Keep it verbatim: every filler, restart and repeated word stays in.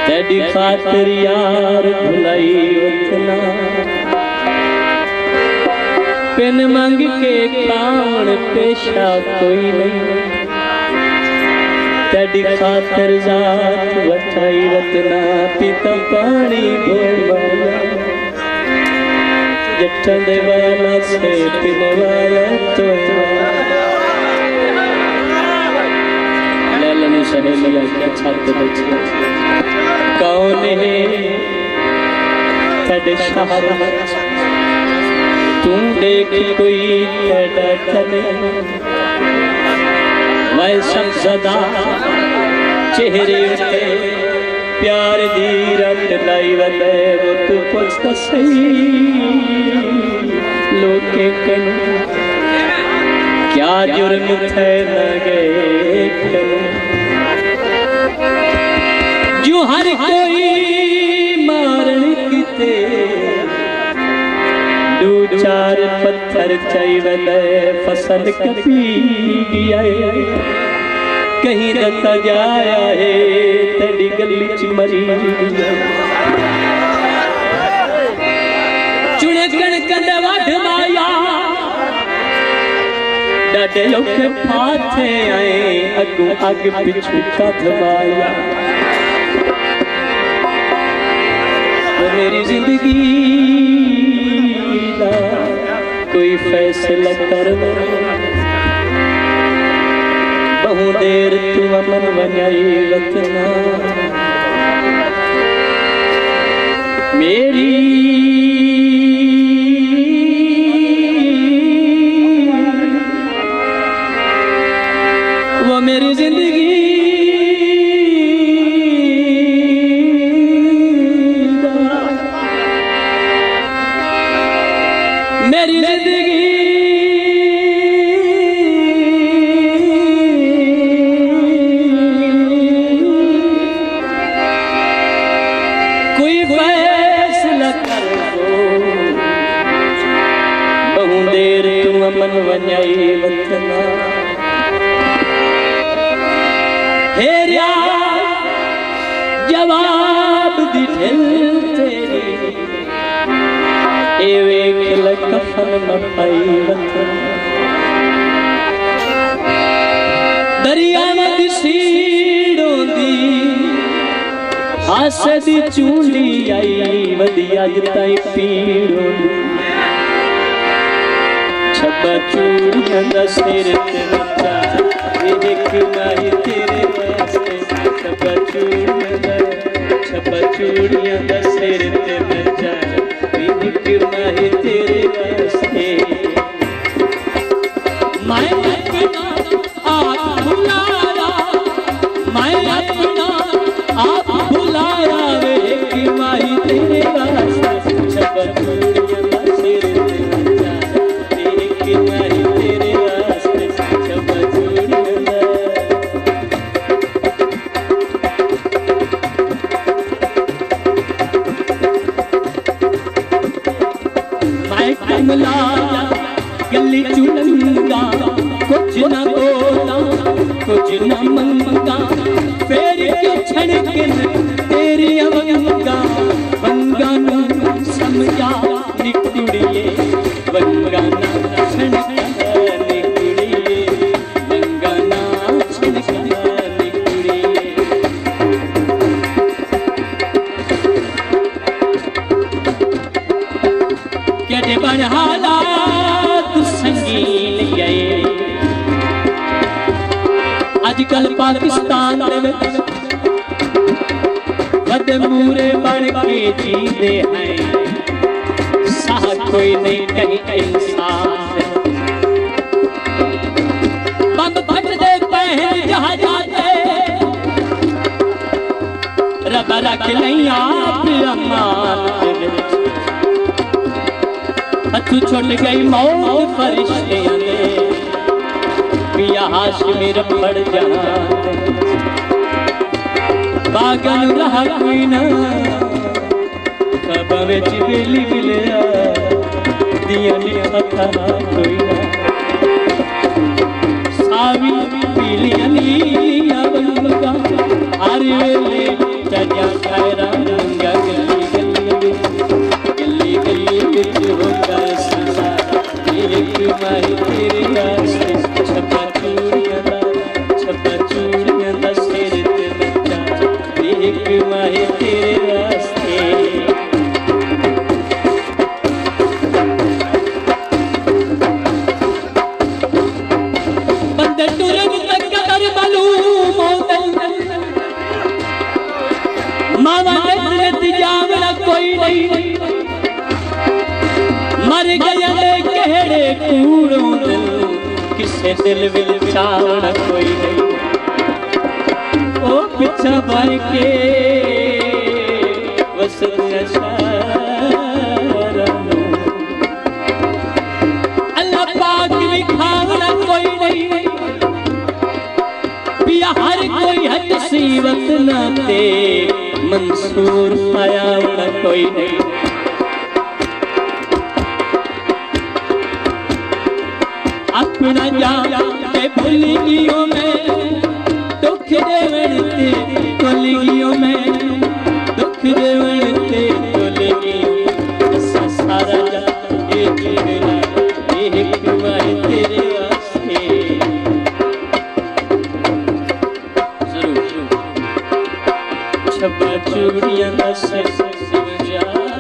तेरी खातिर यार भुलाई उतना पिन मंग के कान पेशा कोई नहीं तेरी खातिर जात वठाई रतना पीता पानी बोलवाया जट्टन दे वाला से पिन वाला तो लैलन सहेलिया क्या छत बची कौन है तेरे शहर तू देख कोई तेरा चले मैं शमसदा चेहरे पे प्यार दी रट लाई वले वो तू पुछता सही लोके कनु क्या जुर्म थे लगे जो हर कोई मारण किते दो चार पत्थर चाहिए फसल कपी गया कहीं रता जाया है तेरी गली च मरी चुने कणक वढ माया डाडे लोग फाथे आए अगू अग पिछू कद माया मेरी जिंदगी दा कोई फैसला कर बहु देर तू अमन वनाई वतना मेरी वो मेरी जिंदगी मेरी जिंदगी कोई फैसला कर दो बहु देर तू अमन वनाई वतना हेरिया जवाब दी ढिल तेरी ए वेख ल कफन न पाई वतन दरिया दी सीड़ों दी आसे दी चूंडी आई वदी अज ताई पीड़ों दी छब्बा चूड़ियां दा सिर ते नचा एक माही तेरे वास्ते छब्बा चूड़ियां दा छब्बा चूड़ियां दा सिर ते नचा एक माही तेरे वास्ते मैं अपना आप भुलाया मैं अपना आप भुलाया वे एक माही तेरे वास्ते छब्बा चूड़ियां दा सिर ते नचा एक माही तेरे वास्ते छब्बा चूड़ियां दा कमलाया गली चुनंगा कुछ न बोला कुछ न मंगा फेर के छड़के तेरी वंगा वंगा न समझा निकुड़िए वंगा न छड़का निकुड़िए वंगा न छड़का निकुड़िए के बन हालात संगीन गए अजकल पाकिस्तान बड़े मूरे बन के जीते हैं साह कोई नहीं कहीं इंसान बंद फट दे पहन जहाँ जाते रब रख नहीं आप अमान हथू छुट गई मौत फरिश्तियां ने पिया हाशमी रफड़ जाना बागन रहा कोई ना खबा विच बेली मिलिया दिया नहीं था कोई ना सावी पीलिया नीलिया बंगा हर वेले चजा माही तेरे वास्ते बंदे टुरन तक कर मालूम मावा ने जावला कोई नहीं मर गया केड़े कूड़ों दिल किसे दिल विल चावना कोई नहीं ओ पिछा भाई के वसत अल्लाह पाक भी खावना कोई नहीं पिया हर कोई हद सीवत ना ते मंसूर पाया ना कोई नहीं अपना जा के भूल गियो मैं दुख देवनते भूल गियो मैं दुख देवनते भूल गियो असा सारा जा ये जीना ये हिकमत तेरे वास्ते जरूर छब्बा चूड़ियां दा सिर समझा